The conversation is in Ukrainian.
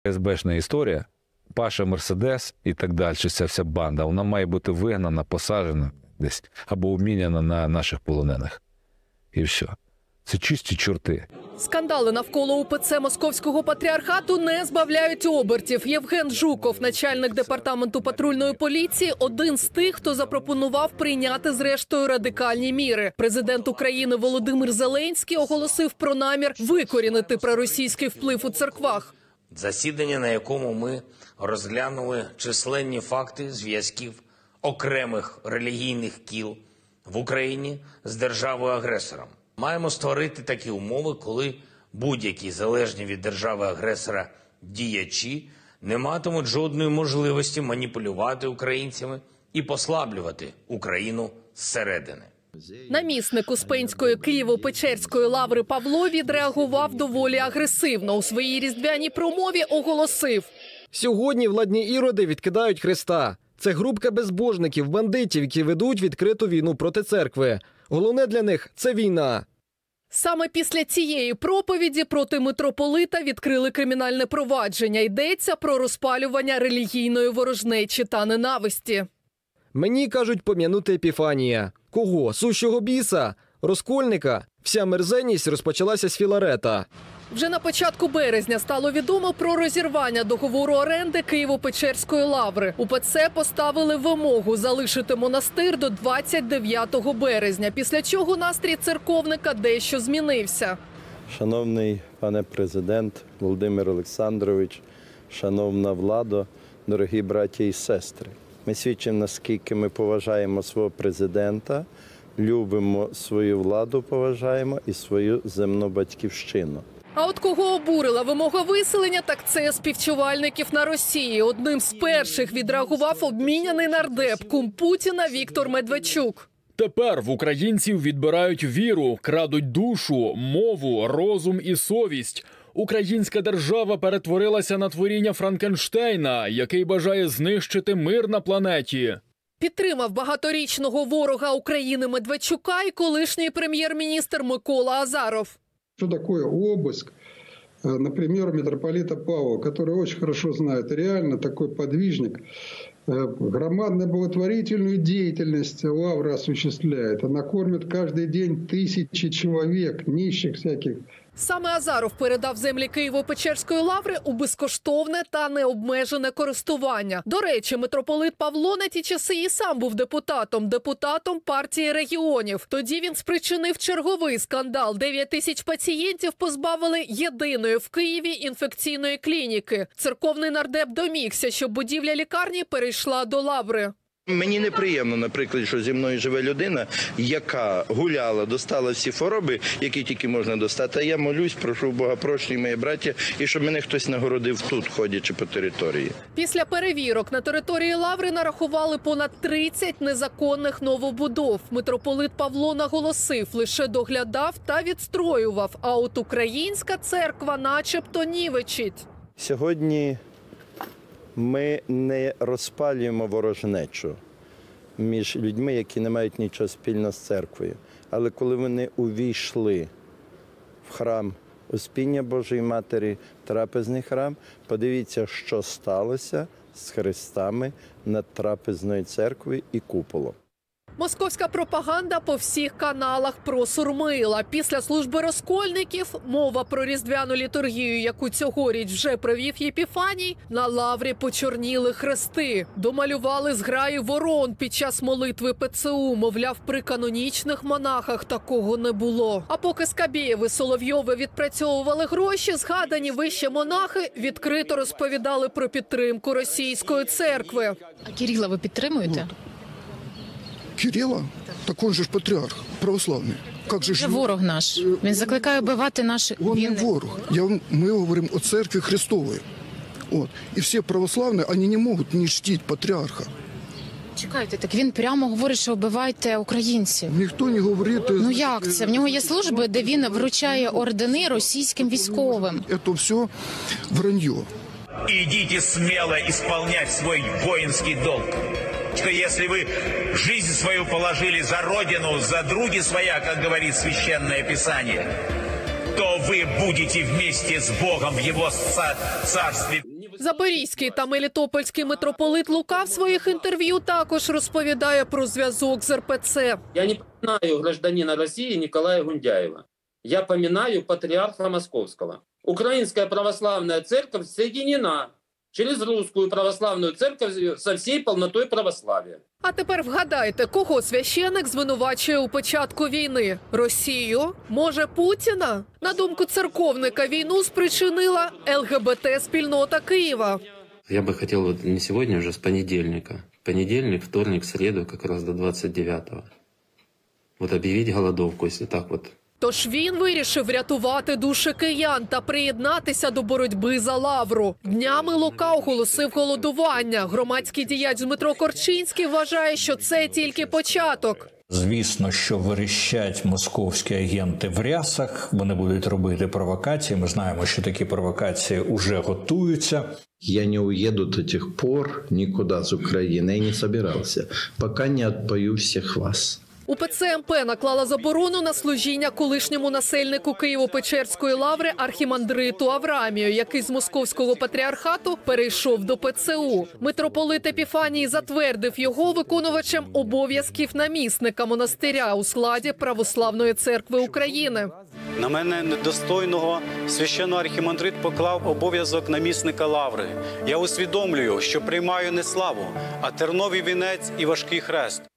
СБшна історія, Паша Мерседес і так далі, ця вся банда, вона має бути вигнана, посаджена десь або обміняна на наших полонених. І все. Це чисті чорти. Скандали навколо УПЦ Московського патріархату не збавляють обертів. Євген Жуков, начальник департаменту патрульної поліції, один з тих, хто запропонував прийняти зрештою радикальні міри. Президент України Володимир Зеленський оголосив про намір викорінити проросійський вплив у церквах. Засідання, на якому ми розглянули численні факти зв'язків окремих релігійних кіл в Україні з державою-агресором. Маємо створити такі умови, коли будь-які залежні від держави-агресора діячі не матимуть жодної можливості маніпулювати українцями і послаблювати Україну зсередини. Намісник Успенської Києво-Печерської лаври Павло відреагував доволі агресивно. У своїй різдвяній промові оголосив: «Сьогодні владні іроди відкидають Христа. Це групка безбожників, бандитів, які ведуть відкриту війну проти церкви. Головне для них – це війна». Саме після цієї проповіді проти митрополита відкрили кримінальне провадження. Йдеться про розпалювання релігійної ворожнечі та ненависті. Мені кажуть пом'янути Епіфанія. Кого? Сущого біса? Розкольника? Вся мерзенність розпочалася з Філарета. Вже на початку березня стало відомо про розірвання договору оренди Києво-Печерської лаври. УПЦ поставили вимогу залишити монастир до 29 березня, після чого настрій церковника дещо змінився. Шановний пане президент Володимир Олександрович, шановна влада, дорогі браті і сестри. Ми свідчимо, наскільки ми поважаємо свого президента, любимо свою владу, поважаємо і свою земну батьківщину. А от кого обурила вимога виселення, так це співчувальників на Росії. Одним з перших відреагував обміняний нардеп, кум Путіна Віктор Медведчук. Тепер в українців відбирають віру, крадуть душу, мову, розум і совість. Українська держава перетворилася на творіння Франкенштейна, який бажає знищити мир на планеті. Підтримав багаторічного ворога України Медведчука і колишній прем'єр-міністр Микола Азаров. Что такое обыск, например, митрополита Павла, который очень хорошо знает, реально такой подвижник, громадную благотворительную деятельность лавра осуществляет. Она кормит каждый день тысячи человек, нищих всяких. Саме Азаров передав землі Києво-Печерської лаври у безкоштовне та необмежене користування. До речі, митрополит Павло на ті часи і сам був депутатом партії регіонів. Тоді він спричинив черговий скандал. 9 тисяч пацієнтів позбавили єдиної в Києві інфекційної клініки. Церковний нардеп домігся, щоб будівля лікарні перейшла до лаври. Мені неприємно, наприклад, що зі мною живе людина, яка гуляла, достала всі хвороби, які тільки можна достати. А я молюсь, прошу Бога прощення, мої браття, і щоб мене хтось нагородив тут, ходячи по території. Після перевірок на території лаври нарахували понад 30 незаконних новобудов. Митрополит Павло наголосив, лише доглядав та відстроював, а от українська церква начебто нівечить. Сьогодні ми не розпалюємо ворожнечу між людьми, які не мають нічого спільного з церквою. Але коли вони увійшли в храм Успіння Божої Матері, трапезний храм, подивіться, що сталося з хрестами над трапезною церквою і куполом. Московська пропаганда по всіх каналах просурмила. Після служби розкольників мова про різдвяну літургію, яку цьогоріч вже провів Єпіфаній, на лаврі почорніли хрести. Домалювали зграї ворон під час молитви ПЦУ. Мовляв, при канонічних монахах такого не було. А поки Скабєєв і Соловйови відпрацьовували гроші, згадані вище монахи відкрито розповідали про підтримку російської церкви. А Кирила ви підтримуєте? Кирила? Так он же ж патріарх, православний. Как же Це ворог наш. Він закликає вбивати наші... Он не ворог. Ми говоримо о церкві Христової. От. І всі православні, вони не можуть не чтити патріарха. Чекайте, так він прямо говорить, що вбивайте українців. Ніхто не говорить... Ну як це? В нього є служби, де він вручає ордени російським військовим. Це все вранье. Идите смело исполнять свой воинский долг. Что если вы жизнь свою положили за родину, за други своя, как говорит Священное Писание, то вы будете вместе с Богом в Его царстве. Запорізький та Мелітопольський митрополит Лука в своїх інтерв'ю також розповідає про зв'язок з РПЦ. Я не поминаю гражданина Росії Николая Гундяєва. Я поминаю патріарха Московського. Українська православна церковь соединена через Русскую православную церковь со всей полнотой православия. А тепер вгадайте, кого священик звинувачує у початку війни? Росію? Може, Путіна? На думку церковника, війну спричинила ЛГБТ-спільнота Києва. Я бы хотел не сегодня, уже с понедельника. Понедельник, вторник, среду, как раз до 29-го. Вот объявить голодовку, если так вот. Тож він вирішив врятувати душі киян та приєднатися до боротьби за лавру. Днями Лука оголосив голодування. Громадський діяч Дмитро Корчинський вважає, що це тільки початок. Звісно, що верещать московські агенти в рясах, вони будуть робити провокації. Ми знаємо, що такі провокації вже готуються. Я не уеду до тех пор никуда с Украины, и не собирался, пока не отпою всех вас. УПЦ МП наклала заборону на служіння колишньому насельнику Києво-Печерської лаври архімандриту Авраамію, який з московського патріархату перейшов до ПЦУ. Митрополит Епіфаній затвердив його виконувачем обов'язків намісника монастиря у складі Православної церкви України. На мене недостойного священно-архімандрит поклав обов'язок намісника лаври. Я усвідомлюю, що приймаю не славу, а терновий вінець і важкий хрест.